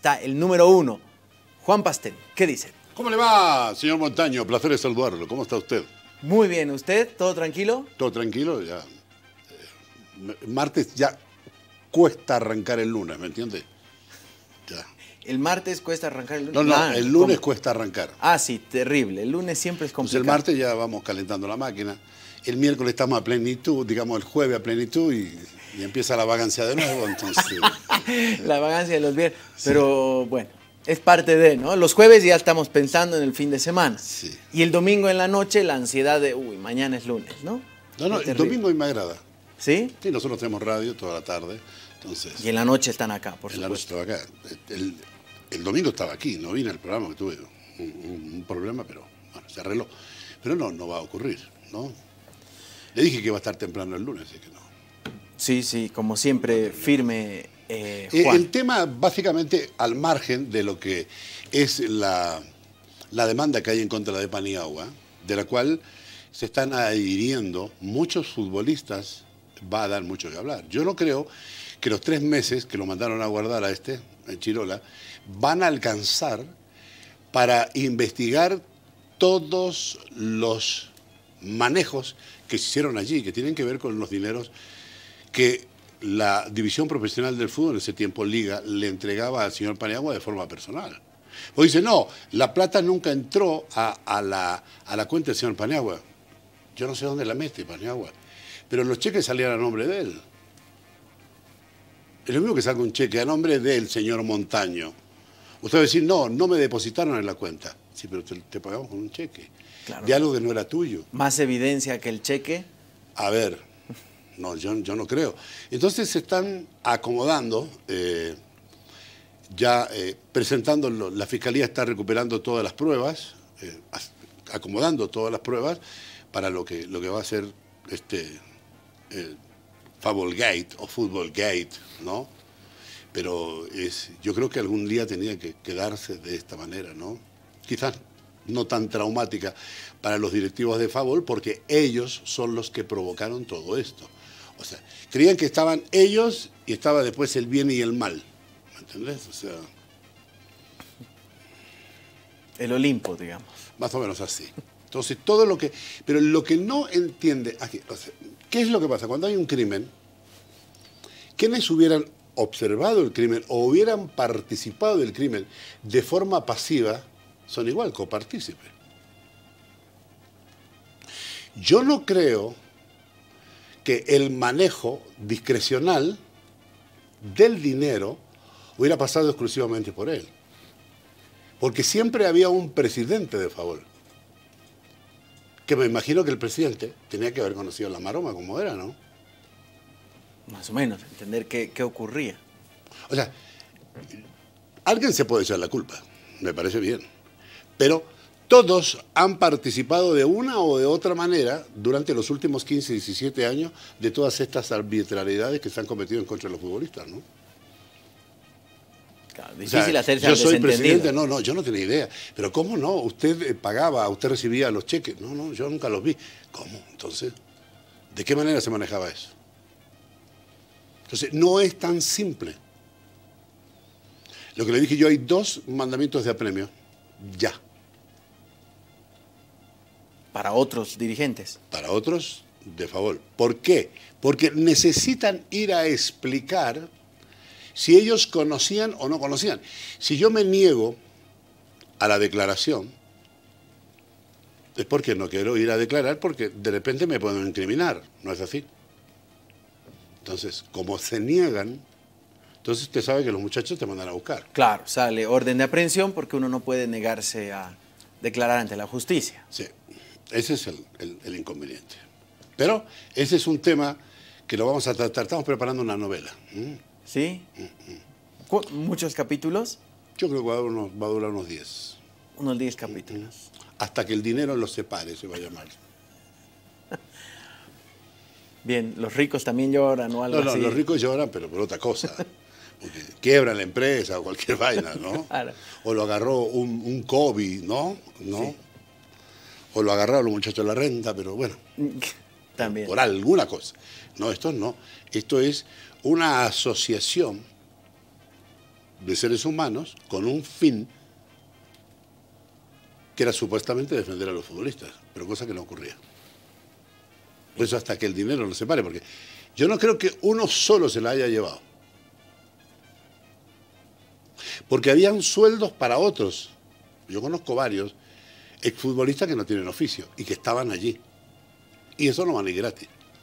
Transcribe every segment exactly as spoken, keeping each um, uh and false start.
está el número uno, Juan Pastel. ¿Qué dice? ¿Cómo le va, señor Montaño? Placer de saludarlo. ¿Cómo está usted? Muy bien, ¿usted? ¿Todo tranquilo? Todo tranquilo, ya. Eh, martes ya cuesta arrancar el lunes, ¿me entiende? Ya. El martes cuesta arrancar el lunes. No, no, Ah, el lunes ¿cómo? cuesta arrancar. Ah, sí, terrible. El lunes siempre es Entonces complicado. el martes ya vamos calentando la máquina. El miércoles estamos a plenitud, digamos el jueves a plenitud y, y empieza la vagancia de nuevo, entonces... La vagancia de los viernes. Pero bueno, es parte de, ¿no? Los jueves ya estamos pensando en el fin de semana. Sí. Y el domingo en la noche la ansiedad de, uy, mañana es lunes, ¿no? No, no, Es el terrible. domingo a mí me agrada. ¿Sí? Sí, nosotros tenemos radio toda la tarde, entonces... Y en la noche están acá, por en la noche supuesto. estaba acá. El, el domingo estaba aquí, no vine al programa, que tuve un, un- un problema, pero bueno, se arregló. Pero no, no va a ocurrir, ¿no? Le dije que iba a estar temprano el lunes, así que no. Sí, sí, como siempre, firme, eh, Eh, Juan. el tema, básicamente, al margen de lo que es la, la demanda que hay en contra de Paniagua, de la cual se están adhiriendo muchos futbolistas, va a dar mucho que hablar. Yo no creo que los tres meses que lo mandaron a guardar a este, en Chirola, van a alcanzar para investigar todos los manejos que se hicieron allí, que tienen que ver con los dineros que la División Profesional del Fútbol, en ese tiempo Liga, le entregaba al señor Paniagua de forma personal. O dice, no, la plata nunca entró a, a, la, a la cuenta del señor Paniagua. Yo no sé dónde la mete Paniagua, pero los cheques salían a nombre de él. Es lo mismo que salga un cheque a nombre del señor Montaño. Usted va a decir, no, no me depositaron en la cuenta. Sí, pero te, te pagamos con un cheque. Claro. De algo que no era tuyo. Más evidencia que el cheque. A ver, no, yo, yo no creo. Entonces se están acomodando, eh, ya eh, presentando, lo- la Fiscalía está recuperando todas las pruebas, eh, as- acomodando todas las pruebas para lo que, lo que va a ser este eh, Football Gate o Football Gate, ¿no? Pero es, yo creo que algún día tenía que quedarse de esta manera, ¿no? Quizás no tan traumática para los directivos de Favol, porque ellos son los que provocaron todo esto. O sea, creían que estaban ellos y estaba después el bien y el mal. ¿Me entendés? O sea, El Olimpo, digamos. más o menos así. Entonces, todo lo que... Pero lo que no entiende... Aquí, o sea, ¿qué es lo que pasa? Cuando hay un crimen, quienes hubieran observado el crimen o hubieran participado del crimen de forma pasiva, son igual copartícipes. Yo no creo que el manejo discrecional del dinero hubiera pasado exclusivamente por él. Porque siempre había un presidente de Favol. Que me imagino que el presidente tenía que haber conocido la maroma como era, ¿no? Más o menos, entender qué, qué ocurría. O sea, alguien se puede echar la culpa, me parece bien. Pero todos han participado de una o de otra manera durante los últimos quince, diecisiete años de todas estas arbitrariedades que se han cometido en contra de los futbolistas, ¿no? Claro, O difícil sea, hacerse yo al soy desentendido. presidente, no, no, yo no tenía idea. Pero ¿cómo no? Usted eh, pagaba, usted recibía los cheques. No, no, yo nunca los vi. ¿Cómo? Entonces, ¿de qué manera se manejaba eso? Entonces, no es tan simple. Lo que le dije yo, hay dos mandamientos de apremio. Ya. Para otros dirigentes. Para otros, de favor. ¿Por qué? Porque necesitan ir a explicar si ellos conocían o no conocían. Si yo me niego a la declaración, es porque no quiero ir a declarar, porque de repente me pueden incriminar. ¿No es así? Entonces, como se niegan, entonces usted sabe que los muchachos te mandan a buscar. Claro, sale orden de aprehensión porque uno no puede negarse a declarar ante la justicia. Sí, ese es el, el- el inconveniente. Pero ese es un tema que lo vamos a tratar. Estamos preparando una novela. ¿Mm? ¿Sí? ¿Cu- ¿Muchos capítulos? Yo creo que va a durar unos, va a durar unos diez. Unos diez capítulos. Hasta que el dinero los separe, se va a llamar. Bien, los ricos también lloran o algo No, no, así. los ricos lloran, pero por otra cosa. Porque quiebran la empresa o cualquier vaina, ¿no? Claro. O lo agarró un, un COVID, ¿no? ¿No? Sí. O lo agarraron los muchachos de la renta, pero bueno, También. por alguna cosa. No, esto no. Esto es una asociación de seres humanos con un fin que era supuestamente defender a los futbolistas, pero cosa que no ocurría. Por eso hasta que el dinero no se pare, porque yo no creo que uno solo se la haya llevado. Porque habían sueldos para otros. Yo conozco varios exfutbolistas que no tienen oficio y que estaban allí. Y eso no van a ir gratis.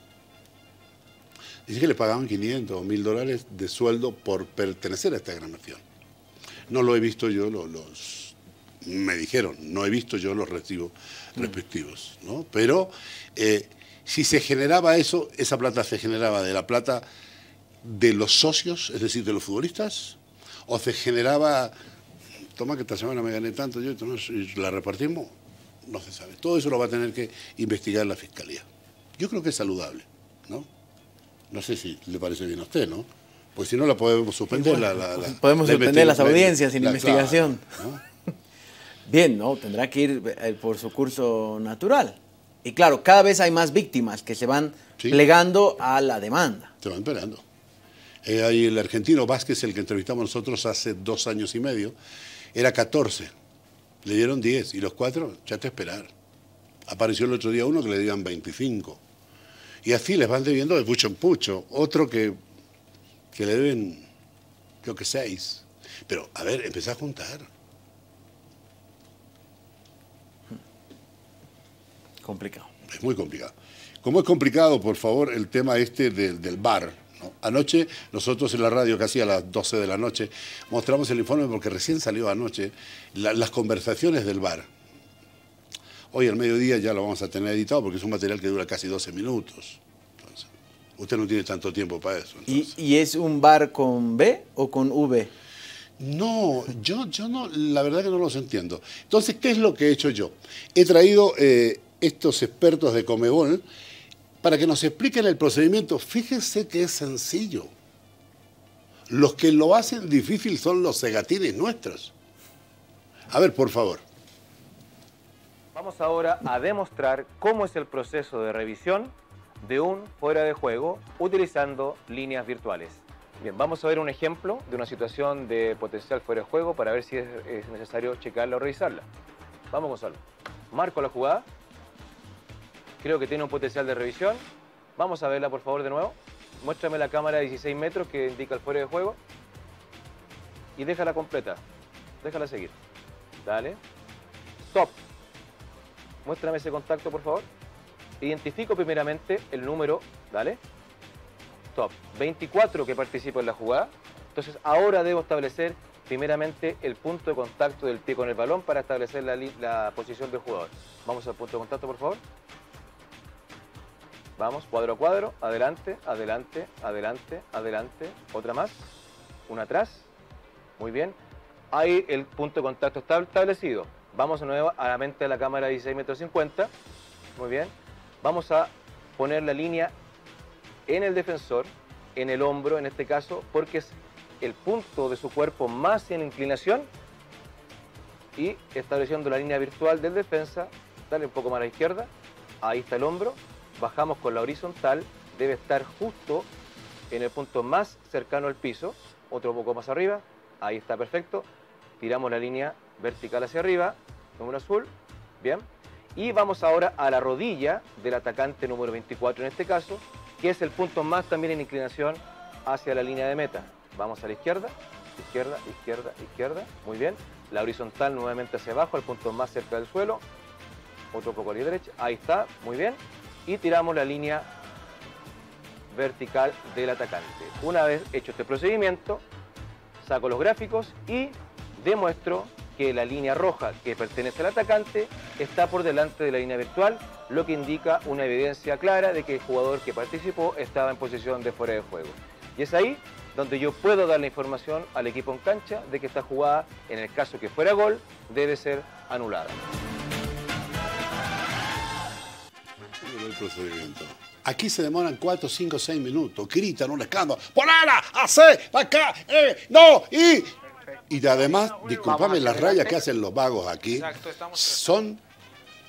Dice que le pagaban quinientos o mil dólares de sueldo por pertenecer a esta gran nación. No lo he visto yo, lo, los, me dijeron, no he visto yo los recibos respectivos, ¿no? Pero eh, si se generaba eso, esa plata se generaba de la plata de los socios, es decir, de los futbolistas, o se generaba, toma que esta semana me gané tanto, yo y la repartimos, no se sabe. Todo eso lo va a tener que investigar la Fiscalía. Yo creo que es saludable, ¿no? No sé si le parece bien a usted, ¿no? Pues si no la podemos suspender. Bueno, la, la, la, podemos la suspender las audiencias sin la, investigación. Claro, ¿no? Bien, ¿no? Tendrá que ir eh, por su curso natural. Y claro, cada vez hay más víctimas que se van sí. plegando a la demanda. Se van esperando. Eh, hay el argentino Vázquez, el que entrevistamos nosotros hace dos años y medio, era catorce. Le dieron diez y los cuatro, ya te esperar. Apareció el otro día uno que le dieron veinticinco. Y así les van debiendo de pucho en pucho. Otro que, que le deben, creo que seis. Pero, a ver, empecé a juntar. Complicado. Es muy complicado. Como es complicado, por favor, el tema este del, del V A R, ¿no? Anoche, nosotros en la radio, casi a las doce de la noche, mostramos el informe porque recién salió anoche la, las conversaciones del V A R. Hoy al mediodía ya lo vamos a tener editado porque es un material que dura casi doce minutos. Entonces, usted no tiene tanto tiempo para eso. ¿Y, ¿Y es un V A R con B o con V? No, yo, yo no, la verdad que no los entiendo. Entonces, ¿qué es lo que he hecho yo? He traído eh, estos expertos de Conmebol para que nos expliquen el procedimiento. Fíjense que es sencillo. Los que lo hacen difícil son los cegatines nuestros. A ver, por favor. Vamos ahora a demostrar cómo es el proceso de revisión de un fuera de juego utilizando líneas virtuales. Bien, vamos a ver un ejemplo de una situación de potencial fuera de juego para ver si es, es necesario checarla o revisarla. Vamos, Gonzalo. Marco la jugada. Creo que tiene un potencial de revisión. Vamos a verla, por favor, de nuevo. Muéstrame la cámara de dieciséis metros que indica el fuera de juego. Y déjala completa. Déjala seguir. Dale. Stop. Muéstrame ese contacto, por favor. Identifico primeramente el número. Dale. Stop. veinticuatro que participa en la jugada. Entonces ahora debo establecer primeramente el punto de contacto del pie con el balón para establecer la, la posición del jugador. Vamos al punto de contacto, por favor. Vamos, cuadro a cuadro, adelante, adelante, adelante, adelante. Otra más, una atrás. Muy bien. Ahí el punto de contacto está establecido. Vamos de nuevo a la mente de la cámara de dieciséis metros cincuenta. Muy bien. Vamos a poner la línea en el defensor, en el hombro en este caso, porque es el punto de su cuerpo más en inclinación, y estableciendo la línea virtual del defensa. Dale un poco más a la izquierda, ahí está el hombro, bajamos con la horizontal, debe estar justo en el punto más cercano al piso, otro poco más arriba, ahí está perfecto, tiramos la línea vertical hacia arriba, número azul, bien, y vamos ahora a la rodilla del atacante número veinticuatro en este caso, que es el punto más también en inclinación hacia la línea de meta. Vamos a la izquierda, izquierda, izquierda, izquierda, muy bien. La horizontal nuevamente hacia abajo, al punto más cerca del suelo. Otro poco a la derecha, ahí está, muy bien. Y tiramos la línea vertical del atacante. Una vez hecho este procedimiento, saco los gráficos y demuestro que la línea roja que pertenece al atacante está por delante de la línea virtual, lo que indica una evidencia clara de que el jugador que participó estaba en posición de fuera de juego. Y es ahí donde yo puedo dar la información al equipo en cancha de que esta jugada, en el caso que fuera gol, debe ser anulada. El procedimiento. Aquí se demoran cuatro, cinco, seis minutos, gritan un escándalo, ¡ponela! ¡Hace! ¡Acá! ¡Eh! ¡No! ¡Y! Y además, discúlpame, las rayas que hacen los vagos aquí son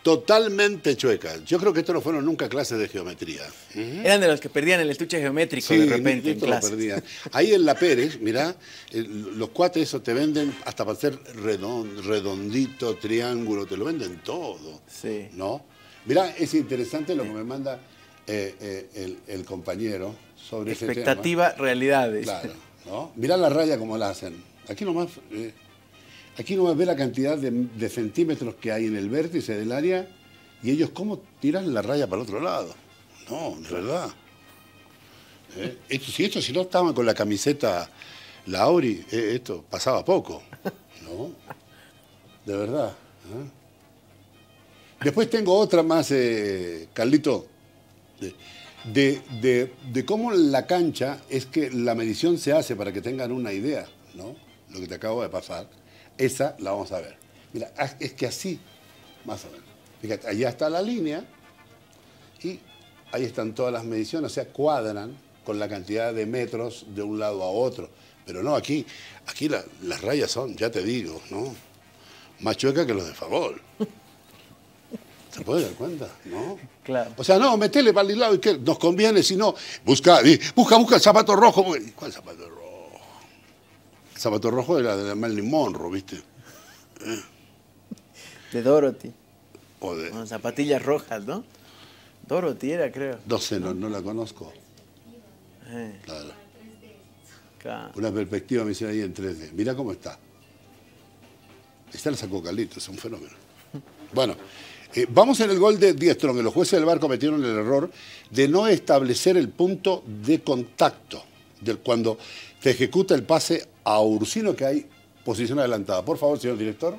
totalmente chuecas. Yo creo que esto no fueron nunca clases de geometría. Uh-huh. Eran de los que perdían el estuche geométrico sí, de repente en clase. Lo perdían. Ahí en la Pérez, mirá, el, los cuates esos te venden hasta para hacer redond, redondito, triángulo, te lo venden todo. Sí. ¿No? Mirá, es interesante lo que me manda eh, eh, el, el compañero sobre ese tema. Expectativa, realidades. Claro, ¿no? Mirá la raya como la hacen. Aquí nomás... Eh, Aquí nomás ve la cantidad de, de centímetros que hay en el vértice del área y ellos cómo tiran la raya para el otro lado. No, de verdad. ¿Eh? Esto, si esto si no estaban con la camiseta, la Auri, eh, esto pasaba poco. ¿No? De verdad. ¿Eh? Después tengo otra más, eh, Carlito, de, de, de, de cómo la cancha es que la medición se hace para que tengan una idea, ¿no? Lo que te acabo de pasar. Esa la vamos a ver. Mira, es que así, más o menos. Fíjate, allá está la línea y ahí están todas las mediciones, o sea, cuadran con la cantidad de metros de un lado a otro. Pero no, aquí, aquí la, las rayas son, ya te digo, ¿no? Más chuecas que los de favor. ¿Se puede dar cuenta? ¿No? Claro. O sea, no, metele para el lado y que nos conviene, si no, busca, busca, busca el zapato rojo. ¿Cuál zapato rojo? El zapato rojo era de la Marilyn Monroe, ¿viste? ¿Eh? De Dorothy. O de... Con zapatillas rojas, ¿no? Dorothy era, creo. No sé, no, no la conozco. Eh. Claro. Claro. Una perspectiva me hicieron ahí en tres D. Mirá cómo está. Esta la sacó Carlito, es un fenómeno. Bueno, eh, vamos en el gol de Diestrong. Los jueces del V A R cometieron el error de no establecer el punto de contacto del, cuando se ejecuta el pase a Ursino, que hay posición adelantada. Por favor, señor director.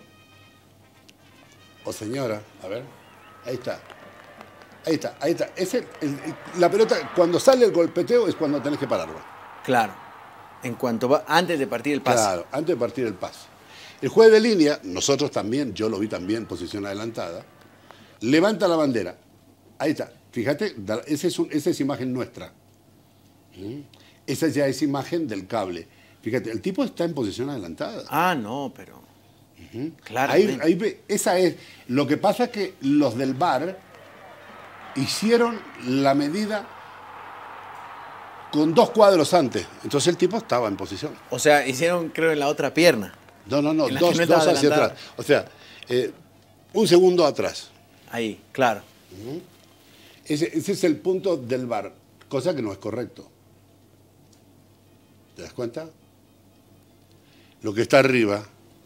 O señora, a ver. Ahí está. Ahí está, ahí está. Es el, el, el, la pelota, cuando sale el golpeteo es cuando tenés que pararlo. Claro. En cuanto va, antes de partir el pase. Claro, antes de partir el pase. El juez de línea, nosotros también, yo lo vi también, posición adelantada, levanta la bandera. Ahí está. Fíjate, esa es, un, esa es imagen nuestra. ¿Mm? Esa ya es imagen del cable. Fíjate, el tipo está en posición adelantada. Ah, no, pero... Uh-huh. Claro. Ahí, ahí, esa es. Lo que pasa es que los del V A R hicieron la medida con dos cuadros antes. Entonces el tipo estaba en posición. O sea, hicieron, creo, en la otra pierna. No, no, no, no dos, dos hacia atrás. O sea, eh, un segundo atrás. Ahí, claro. Uh-huh. ese, ese es el punto del V A R, cosa que no es correcto. ¿Te das cuenta? Lo que está arriba,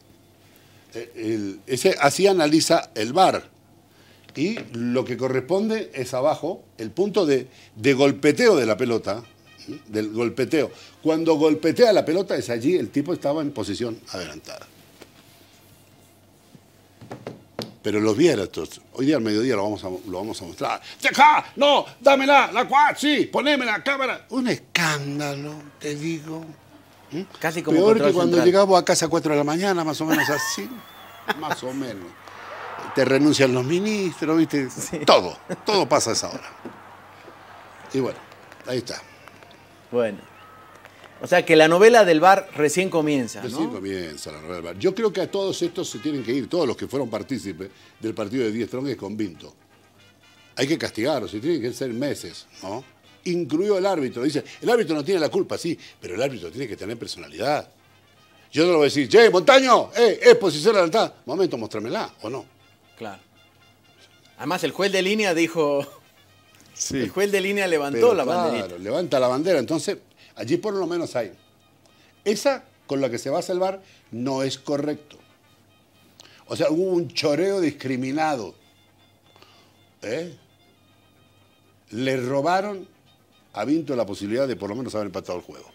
el, ese, así analiza el V A R. Y lo que corresponde es abajo, el punto de, de golpeteo de la pelota, del golpeteo. Cuando golpetea la pelota es allí, el tipo estaba en posición adelantada. Pero los viertos, hoy día al mediodía lo vamos a, lo vamos a mostrar. ¡Deja! ¡No! ¡Dámela! ¡La cuatro! ¡Sí! ¡Poneme la cámara! Un escándalo, te digo. ¿Mm? Casi como peor que cuando central. Llegamos a casa a cuatro de la mañana, más o menos así. Más o menos. Te renuncian los ministros, ¿viste? Sí. Todo, todo pasa a esa hora. Y bueno, ahí está. Bueno. O sea que la novela del V A R recién comienza, Recién ¿no? comienza la novela del V A R. Yo creo que a todos estos se tienen que ir, todos los que fueron partícipes del partido de Diestrong es convinto. Hay que castigarlos, y tienen que ser meses, ¿no? Incluido el árbitro. Dice, el árbitro no tiene la culpa, sí, pero el árbitro tiene que tener personalidad. Yo no lo voy a decir, che, Montaño, eh, es posición adelantada. Momento, mostrámela, ¿o no? Claro. Además, el juez de línea dijo... Sí. El juez de línea levantó Pero, la claro, banderita. levanta la bandera. Entonces, allí por lo menos hay. Esa con la que se va a salvar no es correcto. O sea, hubo un choreo discriminado. ¿Eh? Le robaron a Vinto la posibilidad de por lo menos haber empatado el juego.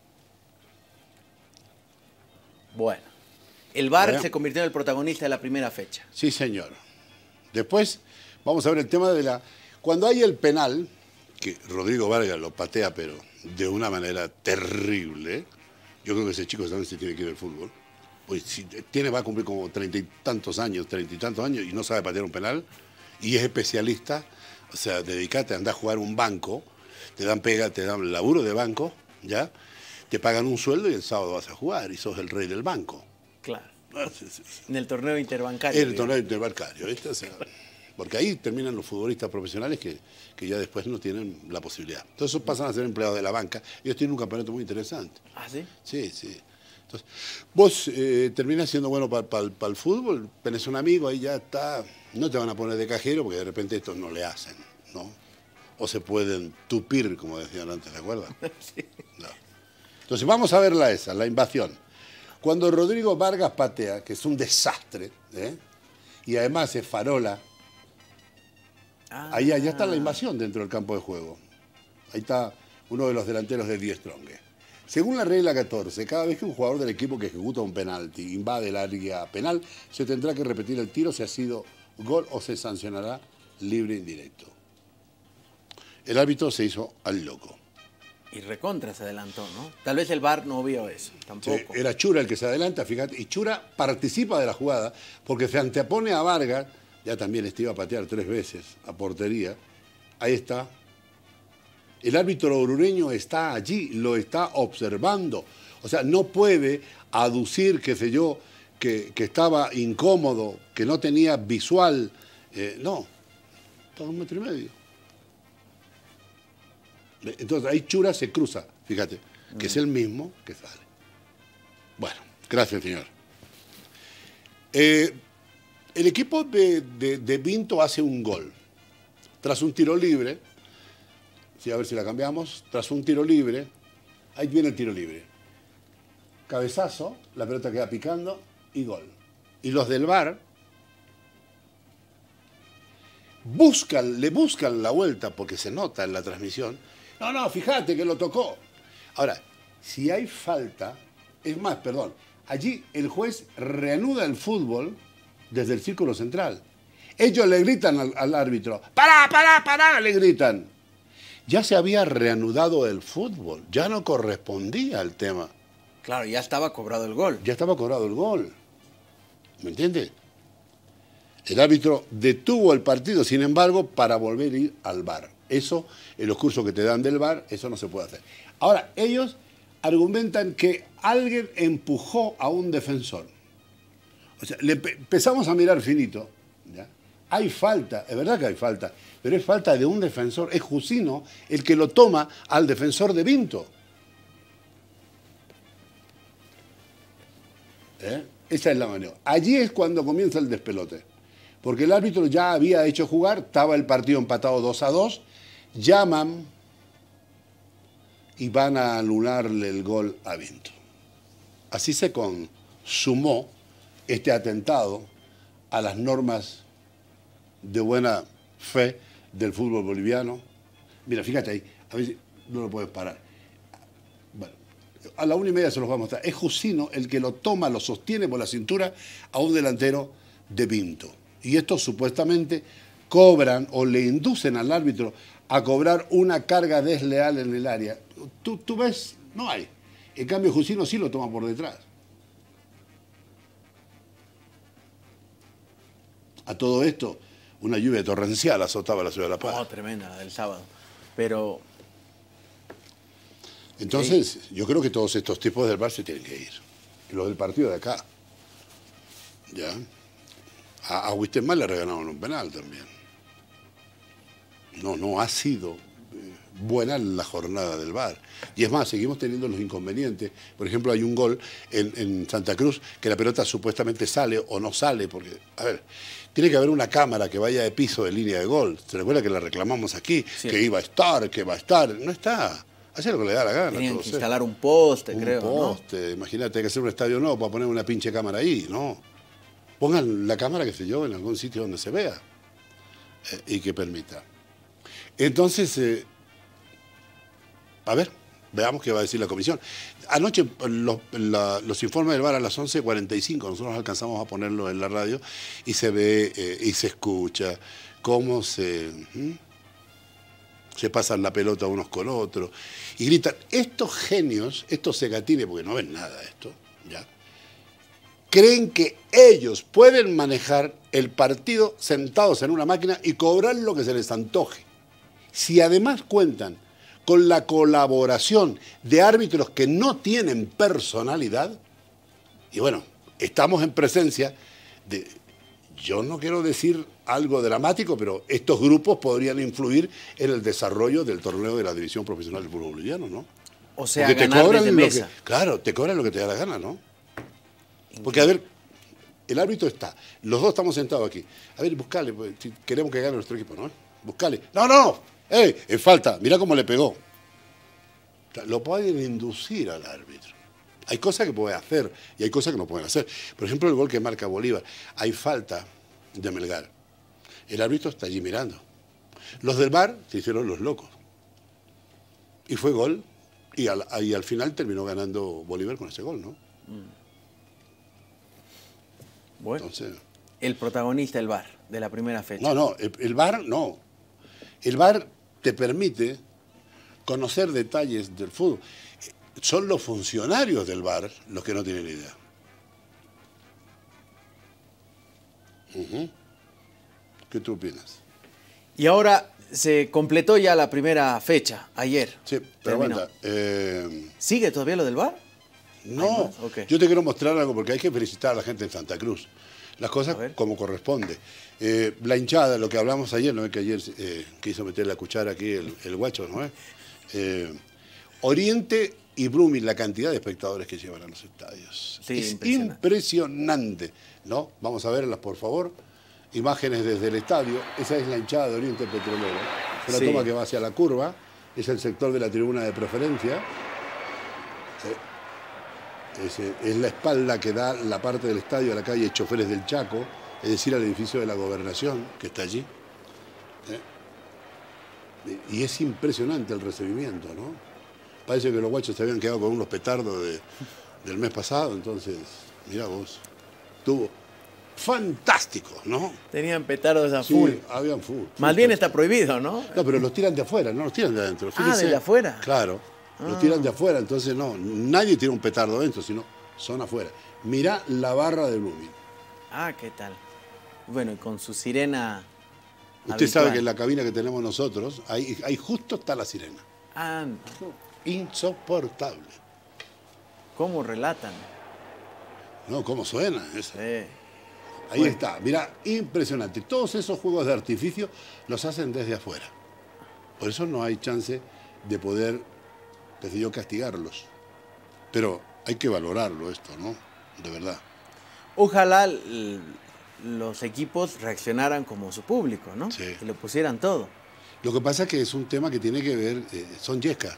Bueno. El V A R ¿Eh? se convirtió en el protagonista de la primera fecha. Sí, señor. Después vamos a ver el tema de la... Cuando hay el penal, que Rodrigo Vargas lo patea, pero de una manera terrible, yo creo que ese chico también se tiene que ir al fútbol. Pues si tiene, va a cumplir como treinta y tantos años, treinta y tantos años, y no sabe patear un penal, y es especialista, o sea, dedicate a andar a jugar un banco, te dan pega, te dan laburo de banco, ¿ya? Te pagan un sueldo y el sábado vas a jugar, y sos el rey del banco. Claro. Ah, sí, sí, sí. En el torneo interbancario. En el torneo interbancario, ¿viste? O sea, Porque ahí terminan los futbolistas profesionales que, que ya después no tienen la posibilidad. Entonces esos pasan a ser empleados de la banca. Ellos tienen un campeonato muy interesante. ¿Ah, sí? Sí, sí. Entonces, vos eh, terminás siendo bueno para pa, pa el fútbol, tenés un amigo, ahí ya está. No te van a poner de cajero porque de repente estos no le hacen, ¿no? O se pueden tupir, como decían antes, ¿de acuerdo? Sí. No. Entonces vamos a verla esa, la invasión. Cuando Rodrigo Vargas patea, que es un desastre, ¿eh? Y además es farola, ah. ahí ya está la invasión dentro del campo de juego. Ahí está uno de los delanteros de Die Strong. Según la regla catorce, cada vez que un jugador del equipo que ejecuta un penalti invade el área penal, se tendrá que repetir el tiro si ha sido gol o se sancionará libre indirecto. El árbitro se hizo al loco. Y recontra se adelantó, ¿no? Tal vez el V A R no vio eso, tampoco. Sí, era Chura el que se adelanta, fíjate, y Chura participa de la jugada porque se antepone a Vargas, ya también este iba a patear tres veces a portería, ahí está. El árbitro orureño está allí, lo está observando. O sea, no puede aducir, qué sé yo, que, que estaba incómodo, que no tenía visual. Eh, no, todo un metro y medio. Entonces ahí Chura se cruza, fíjate, que mm. es el mismo que sale. Bueno, gracias, señor. Eh, el equipo de, de, de Vinto hace un gol. Tras un tiro libre, sí, a ver si la cambiamos, tras un tiro libre, ahí viene el tiro libre. Cabezazo, la pelota queda picando y gol. Y los del V A R buscan, le buscan la vuelta porque se nota en la transmisión. No, no, fíjate que lo tocó. Ahora, si hay falta, es más, perdón, allí el juez reanuda el fútbol desde el círculo central. Ellos le gritan al, al árbitro, ¡pará, pará, pará! Le gritan. Ya se había reanudado el fútbol, ya no correspondía al tema. Claro, ya estaba cobrado el gol. Ya estaba cobrado el gol. ¿Me entiendes? El árbitro detuvo el partido, sin embargo, para volver a ir al V A R. Eso, en los cursos que te dan del V A R, eso no se puede hacer. Ahora, ellos argumentan que alguien empujó a un defensor. O sea, le empezamos a mirar finito, ¿ya? Hay falta, es verdad que hay falta, pero es falta de un defensor. Es Jusino el que lo toma al defensor de Vinto. ¿Eh? Esa es la manera. Allí es cuando comienza el despelote. Porque el árbitro ya había hecho jugar, estaba el partido empatado dos a dos, llaman y van a anularle el gol a Vinto. Así se consumó este atentado a las normas de buena fe del fútbol boliviano. Mira, fíjate ahí, a ver si no lo puedes parar. Bueno, a la una y media se los va a mostrar. Es Jusino el que lo toma, lo sostiene por la cintura a un delantero de Vinto. Y estos supuestamente cobran o le inducen al árbitro a cobrar una carga desleal en el área. Tú, tú ves, no hay. En cambio, Jusino sí lo toma por detrás. A todo esto, una lluvia torrencial azotaba la ciudad de La Paz. Oh, tremenda, la del sábado. Pero... Entonces, sí. Yo creo que todos estos tipos del V A R se tienen que ir. Y los del partido de acá. ¿Ya? A, a Wisterman le regalaron un penal también. No, no ha sido buena la jornada del V A R. Y es más, seguimos teniendo los inconvenientes. Por ejemplo, hay un gol en, en Santa Cruz que la pelota supuestamente sale o no sale, porque, a ver, tiene que haber una cámara que vaya de piso de línea de gol. ¿Se recuerda que la reclamamos aquí? Sí. Que iba a estar, que va a estar. No está. Hace lo que le da la gana. Tenían que instalar un poste, un creo, poste. ¿No? Imagínate, hay que hacer un estadio nuevo para poner una pinche cámara ahí, ¿no? Pongan la cámara, que se yo, en algún sitio donde se vea eh, y que permita. Entonces, eh, a ver, veamos qué va a decir la comisión. Anoche los, la, los informes del V A R a las once cuarenta y cinco, nosotros alcanzamos a ponerlo en la radio y se ve eh, y se escucha cómo se, ¿hmm? se pasan la pelota unos con otros y gritan. Estos genios, estos cegatines, porque no ven nada de esto, ¿ya? Creen que ellos pueden manejar el partido sentados en una máquina y cobrar lo que se les antoje. Si además cuentan con la colaboración de árbitros que no tienen personalidad, y bueno, estamos en presencia de... yo no quiero decir algo dramático, pero estos grupos podrían influir en el desarrollo del torneo de la división profesional del fútbol boliviano, ¿no? O sea, porque te ganar cobran desde lo mesa. que, claro, te cobran lo que te da la gana, ¿no? Porque, a ver, el árbitro está, los dos estamos sentados aquí. A ver, buscale, pues, si queremos que gane nuestro equipo, ¿no? Buscale. No, no, no. ¡Ey! Es falta. Mirá cómo le pegó. O sea, lo pueden inducir al árbitro. Hay cosas que puede hacer y hay cosas que no pueden hacer. Por ejemplo, el gol que marca Bolívar. Hay falta de Melgar. El árbitro está allí mirando. Los del V A R se hicieron los locos. Y fue gol. Y al, y al final terminó ganando Bolívar con ese gol, ¿no? Bueno, Entonces, el protagonista del V A R de la primera fecha. no, no, el, el V A R no. El V A R te permite conocer detalles del fútbol. Son los funcionarios del V A R los que no tienen idea. Uh-huh. ¿Qué tú opinas? Y ahora se completó ya la primera fecha, ayer. Sí, pero Terminó. aguanta. Eh, ¿Sigue todavía lo del V A R? no, más? Ok. yo te quiero mostrar algo porque hay que felicitar a la gente de Santa Cruz. Las cosas como corresponde. Eh, la hinchada, lo que hablamos ayer, ¿no es que ayer eh, quiso meter la cuchara aquí el, el guacho, ¿no es? Eh, Oriente y Blooming, la cantidad de espectadores que llevan a los estadios. Sí, es impresionante. impresionante, ¿no? Vamos a verlas, por favor. Imágenes desde el estadio. Esa es la hinchada de Oriente Petrolero. Es la Sí. toma que va hacia la curva. Es el sector de la tribuna de preferencia. Eh, Es, es la espalda que da la parte del estadio a la calle Choferes del Chaco, es decir, al edificio de la Gobernación, que está allí. ¿Eh? Y es impresionante el recibimiento, ¿no? Parece que los guachos se habían quedado con unos petardos de, del mes pasado, entonces, mirá vos, estuvo fantástico, ¿no? Tenían petardos a Sí, full. habían full. Más bien está prohibido, ¿no? No, pero los tiran de afuera, no los tiran de adentro. Ah, Fíjese. ¿desde afuera? Claro, los tiran de afuera, entonces no, nadie tira un petardo adentro, sino son afuera. Mirá la barra de Blooming. Ah, ¿qué tal? Bueno, y con su sirena Usted habitual. sabe que en la cabina que tenemos nosotros, ahí, ahí justo está la sirena. Ah, Insoportable. ¿cómo relatan? No, ¿cómo suena esa? Sí. Ahí Bueno. está, mirá, impresionante. Todos esos juegos de artificio los hacen desde afuera. Por eso no hay chance de poder, qué sé yo, castigarlos. Pero hay que valorarlo esto, ¿no? De verdad. Ojalá l- los equipos reaccionaran como su público, ¿no? Sí. Que le pusieran todo. Lo que pasa es que es un tema que tiene que ver, eh, son yescas,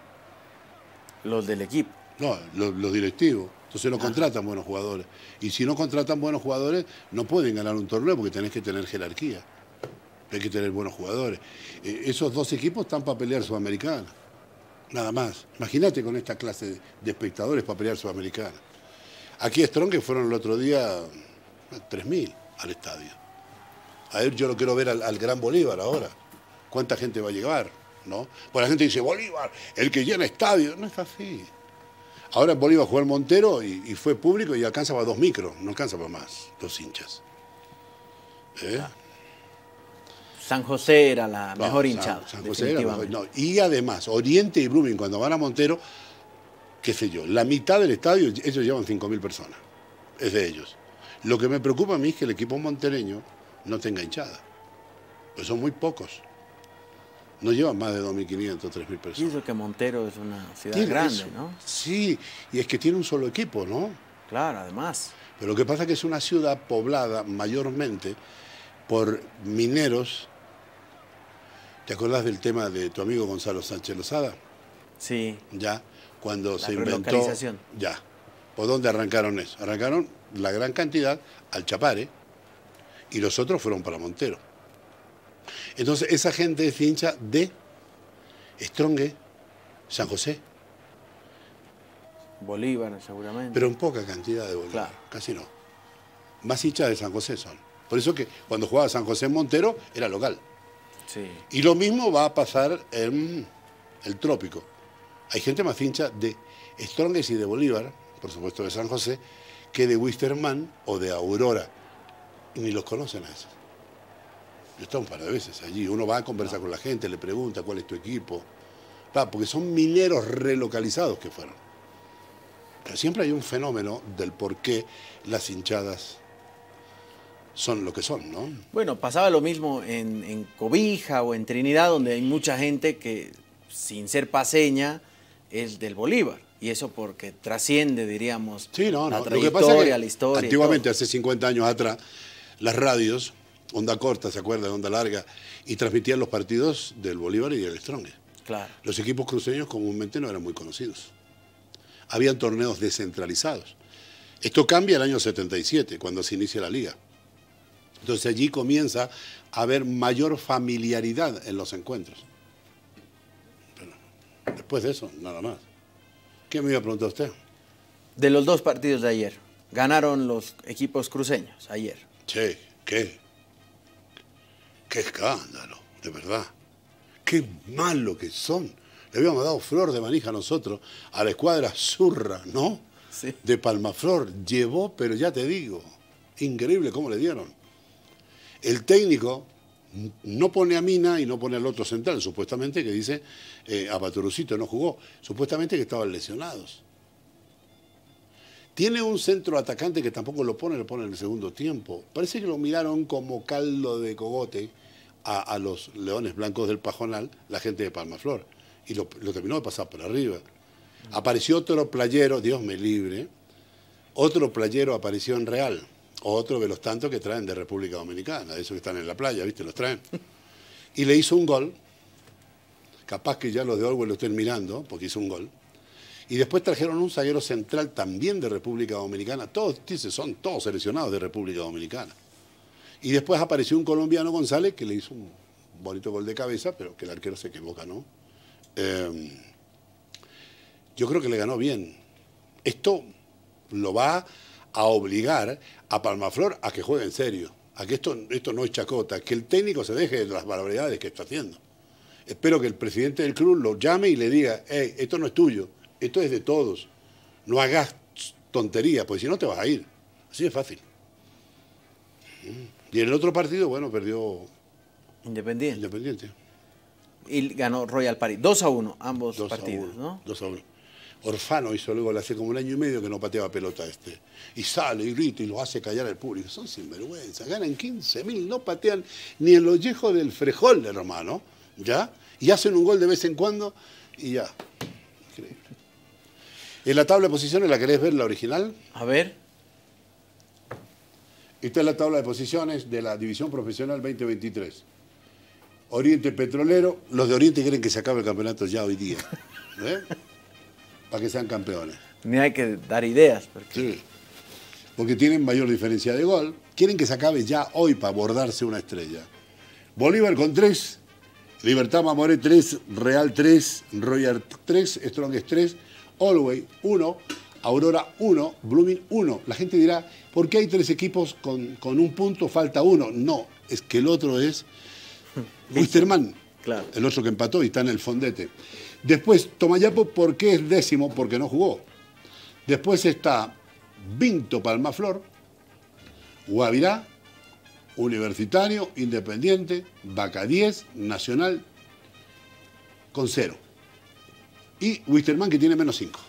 Los del equipo. no, los, los directivos. Entonces no contratan buenos jugadores. Y si no contratan buenos jugadores, no pueden ganar un torneo porque tenés que tener jerarquía. Hay que tener buenos jugadores. Eh, esos dos equipos están para pelear Sudamericana. Nada más. Imagínate con esta clase de, de espectadores para pelear Sudamericana. Aquí Strong que fueron el otro día tres mil al estadio. A ver, yo lo quiero ver al, al Gran Bolívar ahora. ¿Cuánta gente va a llegar? ¿No? Pues la gente dice, Bolívar, el que llena estadio. No es así. Ahora en Bolívar jugó el Montero y, y fue público y alcanza para dos micros. No alcanza para más, los hinchas. ¿Eh? San José era la No, mejor San- hinchada. San José era mejor, definitivamente. no. Y además, Oriente y Blooming, cuando van a Montero, qué sé yo, la mitad del estadio, ellos llevan cinco mil personas. Es de ellos. Lo que me preocupa a mí es que el equipo montereño no tenga hinchada. Pues son muy pocos. No llevan más de dos mil quinientas, tres mil Y personas. eso que Montero es una ciudad Tiene grande, eso. ¿no? Sí, y es que tiene un solo equipo, ¿no? Claro, además. Pero lo que pasa es que es una ciudad poblada mayormente por mineros. ¿Te acordás del tema de tu amigo Gonzalo Sánchez Lozada? Sí. Ya, cuando La se inventó. relocalización. Ya. ¿Por dónde arrancaron eso? Arrancaron la gran cantidad al Chapare y los otros fueron para Montero. Entonces, esa gente es hincha de Strong, San José, Bolívar, seguramente. pero en poca cantidad de Bolívar, Claro. casi no. Más hinchas de San José son. Por eso que cuando jugaba San José en Montero era local. Sí. Y lo mismo va a pasar en el Trópico. Hay gente más hincha de Strongest y de Bolívar, por supuesto de San José, que de Wisterman o de Aurora. Y ni los conocen a esos. Yo he estado un par de veces allí. Uno va a conversar con la gente, le pregunta cuál es tu equipo. Va, porque son mineros relocalizados que fueron. Pero siempre hay un fenómeno del por qué las hinchadas son lo que son, ¿no? Bueno, pasaba lo mismo en, en Cobija o en Trinidad, donde hay mucha gente que, sin ser paseña, es del Bolívar. Y eso porque trasciende, diríamos, sí, no, no. la trayectoria, lo que pasa es que la historia. Antiguamente, hace cincuenta años atrás, las radios, onda corta, ¿se acuerdan? Onda larga, y transmitían los partidos del Bolívar y del Strongest. Claro. Los equipos cruceños comúnmente no eran muy conocidos. Habían torneos descentralizados. Esto cambia el año setenta y siete, cuando se inicia la liga. Entonces allí comienza a haber mayor familiaridad en los encuentros. Pero después de eso, nada más. ¿Qué me iba a preguntar usted? De los dos partidos de ayer, ganaron los equipos cruceños ayer. Che, ¿qué? Qué escándalo, de verdad. Qué malo que son. Le habíamos dado flor de manija a nosotros, a la escuadra Zurra, ¿no? Sí. De Palmaflor. Llevó, pero ya te digo, increíble cómo le dieron. El técnico no pone a Mina y no pone al otro central, supuestamente que dice, eh, a Paturucito no jugó, supuestamente que estaban lesionados. Tiene un centro atacante que tampoco lo pone, lo pone en el segundo tiempo. Parece que lo miraron como caldo de cogote a, a los Leones Blancos del Pajonal, la gente de Palmaflor, y lo, lo terminó de pasar por arriba. Apareció otro playero, Dios me libre, otro playero apareció en Real, otro de los tantos que traen de República Dominicana, de esos que están en la playa, ¿viste? Los traen. Y le hizo un gol, capaz que ya los de Orwell lo estén mirando, porque hizo un gol. Y después trajeron un zaguero central también de República Dominicana, todos, dice, son todos seleccionados de República Dominicana. Y después apareció un colombiano, González, que le hizo un bonito gol de cabeza, pero que el arquero se equivoca, ¿no? Eh, yo creo que le ganó bien. Esto lo va a obligar a Palmaflor a que juegue en serio, a que esto, esto no es chacota, que el técnico se deje de las barbaridades que está haciendo. Espero que el presidente del club lo llame y le diga, hey, esto no es tuyo, esto es de todos, no hagas tonterías, porque si no te vas a ir. Así de fácil. Y en el otro partido, bueno, perdió Independiente. Independiente. Y ganó Royal Party. dos a uno, ambos dos partidos, a uno, ¿no? dos a uno. Orfano hizo luego, le hace como un año y medio que no pateaba pelota este. Y sale y grita y lo hace callar al público. Son sinvergüenza. Ganan quince mil, no patean ni el ollejo del frejol, hermano. ¿Ya? Y hacen un gol de vez en cuando y ya. Increíble. En la tabla de posiciones, ¿la querés ver, la original? A ver. Esta es la tabla de posiciones de la División Profesional veinte veintitrés. Oriente Petrolero. Los de Oriente quieren que se acabe el campeonato ya hoy día. ¿Eh? Para que sean campeones. Ni hay que dar ideas. Porque... Sí, porque tienen mayor diferencia de gol. Quieren que se acabe ya hoy para bordarse una estrella. Bolívar con tres, Libertad Mamoré tres, Real tres, Royal tres, Strongest tres, Allway uno, Aurora uno, Blooming uno. La gente dirá, ¿por qué hay tres equipos con, con un punto, falta uno? No, es que el otro es Wisterman, claro. El otro que empató y está en el fondete. Después, Tomayapo, ¿por qué es décimo? Porque no jugó. Después está Vinto Palmaflor, Guavirá, Universitario, Independiente, Vaca diez, Nacional, con cero. Y Wisterman, que tiene menos cinco.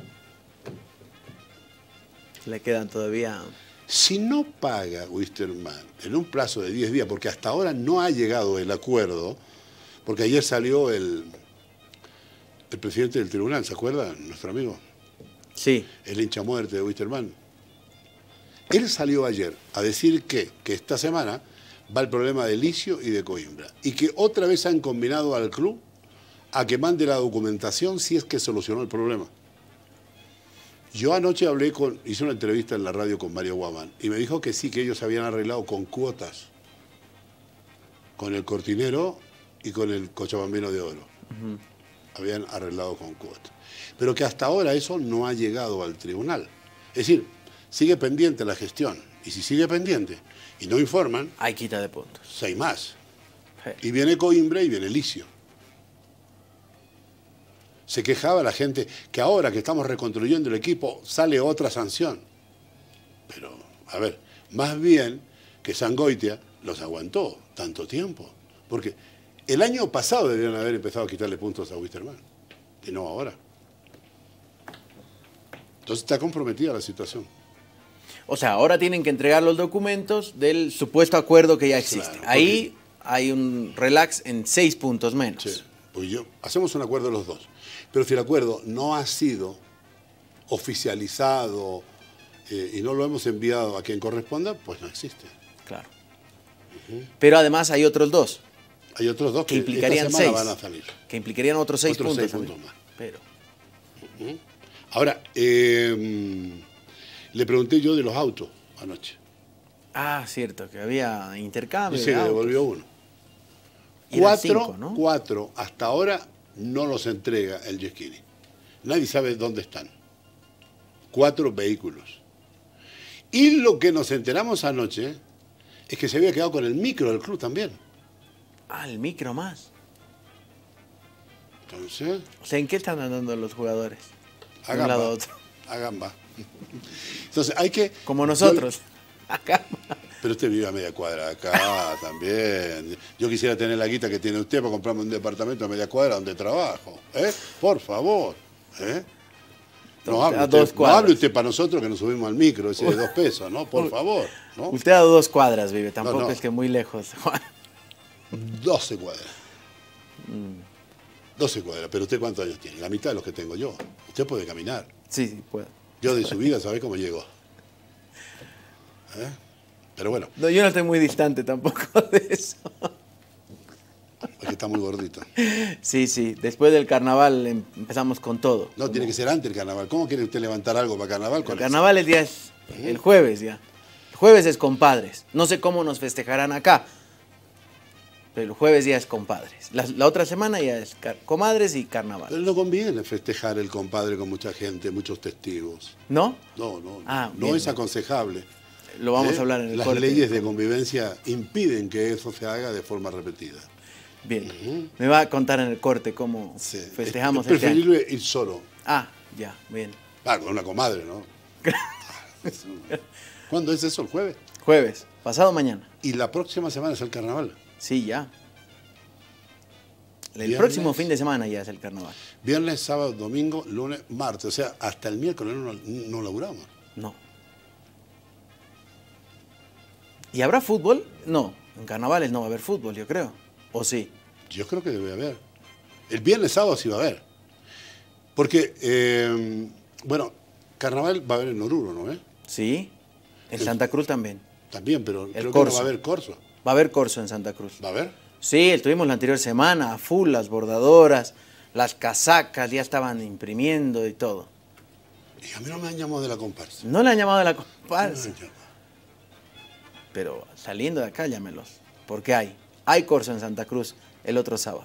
Le quedan todavía... Si no paga Wisterman en un plazo de diez días, porque hasta ahora no ha llegado el acuerdo, porque ayer salió el... El presidente del tribunal, ¿se acuerda? Nuestro amigo. Sí. El hincha muerte de Wisterman. Él salió ayer a decir que, que esta semana va el problema de Licio y de Coimbra. Y que otra vez han combinado al club a que mande la documentación si es que solucionó el problema. Yo anoche hablé con, hice una entrevista en la radio con Mario Guamán y me dijo que sí, que ellos habían arreglado con cuotas. Con el Cortinero y con el Cochabambino de Oro. Uh-huh. Habían arreglado con cuotas. Pero que hasta ahora eso no ha llegado al tribunal. Es decir, sigue pendiente la gestión. Y si sigue pendiente y no informan... Hay quita de puntos. Seis más. Sí. Y viene Coimbra y viene Licio. Se quejaba la gente que ahora que estamos reconstruyendo el equipo sale otra sanción. Pero, a ver, más bien que Sangoitia los aguantó tanto tiempo. Porque... el año pasado deberían haber empezado a quitarle puntos a Wisterman, y no ahora. Entonces está comprometida la situación. O sea, ahora tienen que entregar los documentos del supuesto acuerdo que ya existe. Claro, Ahí hay un relax en seis puntos menos. Sí, pues yo, hacemos un acuerdo los dos. Pero si el acuerdo no ha sido oficializado eh, y no lo hemos enviado a quien corresponda, pues no existe. Claro. Uh-huh. Pero además hay otros dos. Hay otros dos que, que implicarían esta seis. Van a salir. Que implicarían otros seis otros puntos. Seis puntos más. Pero. Uh-huh. Ahora, eh, le pregunté yo de los autos anoche. Ah, cierto, que había intercambio. Dice de que autos. devolvió uno. Y eran Cuatro, cinco, ¿no? cuatro, hasta ahora no los entrega el Yesquini. Nadie sabe dónde están. Cuatro vehículos. Y lo que nos enteramos anoche es que se había quedado con el micro del club también. Ah, el micro más. Entonces, O sea, ¿en qué están andando los jugadores? a De un lado a gamba. otro. A gamba. Entonces hay que... Como nosotros. Acá. Pero usted vive a media cuadra de acá también. Yo quisiera tener la guita que tiene usted para comprarme un departamento a media cuadra donde trabajo. ¿Eh? Por favor. ¿Eh? No hable, a usted, dos no cuadras. hable usted para nosotros que nos subimos al micro, ese de dos pesos, ¿no? Por favor. ¿no? Usted a dos cuadras vive, tampoco No, no. es que muy lejos, Juan. doce cuadras. Mm. doce cuadras. Pero usted cuántos años tiene? La mitad de los que tengo yo. Usted puede caminar. Sí, sí, puedo. Yo de su vida, ¿sabe cómo llego? ¿Eh? Pero bueno, No, yo no estoy muy distante tampoco de eso. es que está muy gordito. Sí, sí, después del carnaval em- empezamos con todo. No, tiene que ser antes el carnaval. ¿Cómo quiere usted levantar algo para carnaval con El eso? carnaval el día es el jueves ya. El jueves es compadres. No sé cómo nos festejarán acá. Pero el jueves ya es compadres. La, la otra semana ya es car- comadres y carnaval. Pero no conviene festejar el compadre con mucha gente, muchos testigos. ¿No? No, no, Ah, no bien, es bien. aconsejable. Lo vamos ¿Eh? a hablar en el Las corte. leyes de convivencia impiden que eso se haga de forma repetida. Bien. Me va a contar en el corte cómo Sí. festejamos es este año. preferible ir solo. Ah, ya, bien. Ah, con una comadre, ¿no? ¿Cuándo es eso? ¿El jueves? Jueves, pasado mañana. Y la próxima semana es el carnaval. Sí, ya. El Viernes. próximo fin de semana ya es el carnaval. Viernes, sábado, domingo, lunes, martes. O sea, hasta el miércoles no, no laburamos. No. ¿Y habrá fútbol? No, en carnavales no va a haber fútbol, yo creo. ¿O sí? Yo creo que debe haber. El viernes, sábado sí va a haber. Porque, eh, bueno, carnaval va a haber en Oruro, ¿no? ¿Eh? Sí. En Santa Cruz también. También, pero creo que no corso. va a haber corso. Va a haber corso en Santa Cruz. ¿Va a haber? Sí, estuvimos la anterior semana, a full, las bordadoras, las casacas, ya estaban imprimiendo y todo. Y a mí no me han llamado de la comparsa. No le han llamado a la No me comparsa, han llamado. pero saliendo de acá llámelos, porque hay. Hay corso en Santa Cruz el otro sábado.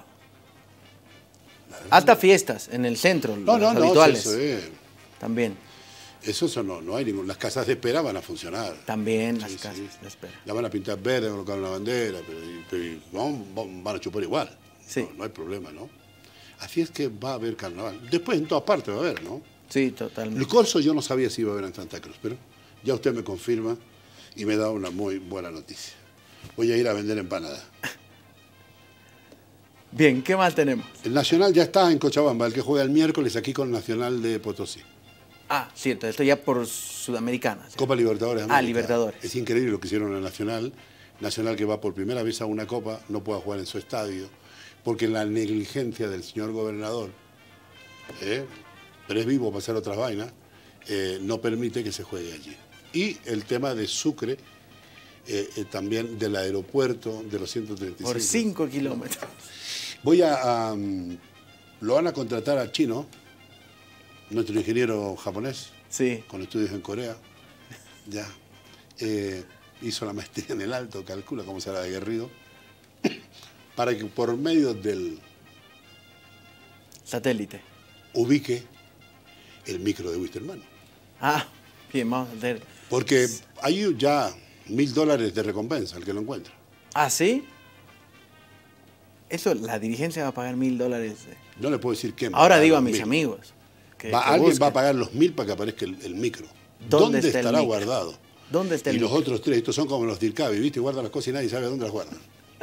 Hasta fiestas en el centro, No, los no, no, habituales. eso es. También, Eso, eso no, no hay ningún. Las casas de espera van a funcionar. también Sí, las sí. casas de espera. La van a pintar verde, van a colocar una bandera, pero, y- pero y van, van- van a chupar igual. Sí. No, no hay problema, ¿no? Así es que va a haber carnaval. Después en todas partes va a haber, ¿no? Sí, totalmente. El corso yo no sabía si iba a haber en Santa Cruz, pero ya usted me confirma y me da una muy buena noticia. Voy a ir a vender empanadas. Bien, ¿qué más tenemos? El Nacional ya está en Cochabamba, el que juega el miércoles aquí con Nacional de Potosí. Ah, cierto, esto ya por Sudamericana. ¿sí? Copa Libertadores. Ah, América. Libertadores. Es increíble lo que hicieron en el Nacional. Nacional que va por primera vez a una Copa, no puede jugar en su estadio, porque la negligencia del señor gobernador, ¿eh? pero es vivo para hacer otras vainas, eh, no permite que se juegue allí. Y el tema de Sucre, eh, eh, también del aeropuerto de los ciento treinta y cinco. Por cinco kilómetros. Voy a, a, um, lo van a contratar al chino, nuestro ingeniero japonés, Sí. con estudios en Corea, ya, eh, hizo la maestría en el Alto, calcula cómo será de aguerrido, para que por medio del Satélite. ubique el micro de Wisterman. Ah, bien, vamos a hacer. Porque hay ya mil dólares de recompensa al que lo encuentra. ¿Ah, sí? Eso, la dirigencia va a pagar mil dólares. eh. No le puedo decir quién. va Ahora pagar digo a los mis mil. amigos. que- Va- que alguien busquen. va a pagar los mil para que aparezca el, el micro. ¿Dónde ¿Dónde, está el estará micro? guardado? ¿Dónde está el Y los micro? otros tres, estos son como los Dircavi, ¿viste? Guardan las cosas y nadie sabe dónde las guardan.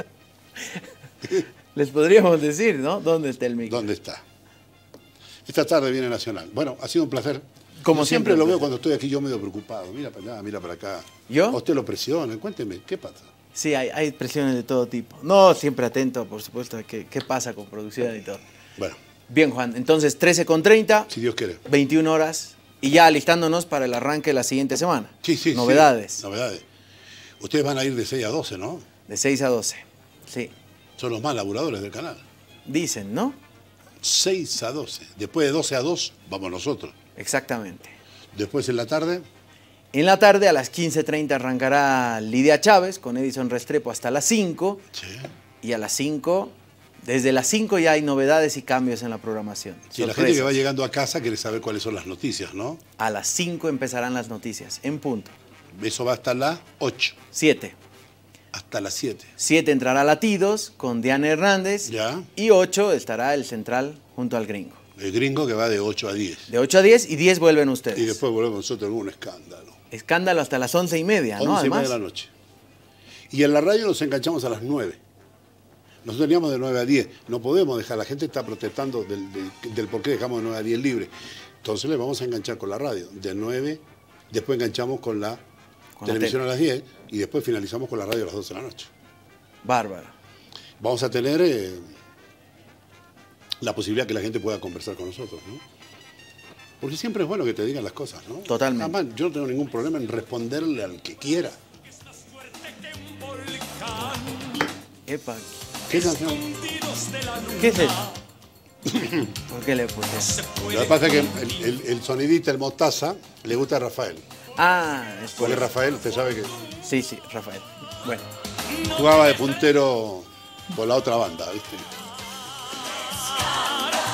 Les podríamos decir, ¿no? ¿Dónde está el micro? ¿Dónde está? Esta tarde viene Nacional. Bueno, ha sido un placer. Como Yo siempre siempre, lo veo profe. cuando estoy aquí yo medio preocupado. Mira para allá, mira para acá. ¿Yo? A usted lo presiona. Cuénteme, ¿qué pasa? Sí, hay, hay presiones de todo tipo. No, siempre atento, por supuesto, a qué, qué pasa con producción y todo. Bueno, Bien, Juan, entonces trece con treinta, si Dios quiere. veintiuna horas y ya alistándonos para el arranque de la siguiente semana. Sí, sí, Novedades. sí. Novedades. Ustedes van a ir de seis a doce, ¿no? De seis a doce. Sí. Son los más laburadores del canal. Dicen, ¿no? seis a doce. Después de doce a dos, vamos nosotros. Exactamente. Después en la tarde, En la tarde a las quince treinta arrancará Lidia Chávez con Edison Restrepo hasta las cinco. sí. Y a las cinco, desde las cinco ya hay novedades y cambios en la programación. Sí, la gente Sorpresas. que va llegando a casa quiere saber cuáles son las noticias, ¿no? A las cinco empezarán las noticias, en punto. Eso va hasta las ocho, siete. hasta las siete. siete entrará Latidos con Diana Hernández. Ya. Y ocho estará el Central junto al Gringo. El gringo que va de ocho a diez. De ocho a diez y diez vuelven ustedes. Y después volvemos nosotros en un escándalo. Escándalo hasta las once y media, ¿no? once y media Además. de la noche. Y en la radio nos enganchamos a las nueve. Nosotros teníamos de nueve a diez. No podemos dejar, la gente está protestando del, del, del por qué dejamos de nueve a diez libre. Entonces le vamos a enganchar con la radio. De nueve, después enganchamos con la Con la televisión tele. a las diez y después finalizamos con la radio a las doce de la noche. Bárbaro. Vamos a tener eh, la posibilidad que la gente pueda conversar con nosotros, ¿no? Porque siempre es bueno que te digan las cosas, ¿no? Totalmente. Además, yo no tengo ningún problema en responderle al que quiera. Epa, ¿Qué canción? ¿qué es eso? ¿Por qué le puse eso? Lo que pasa es que el, el, el sonidista, el Mostaza, le gusta a Rafael. Ah, es por Porque eso. Rafael, usted sabe que Sí, sí, Rafael. Bueno, jugaba de puntero por la otra banda, ¿viste?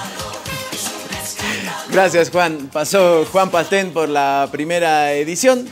gracias Juan. Pasó Juan Pastén por la primera edición.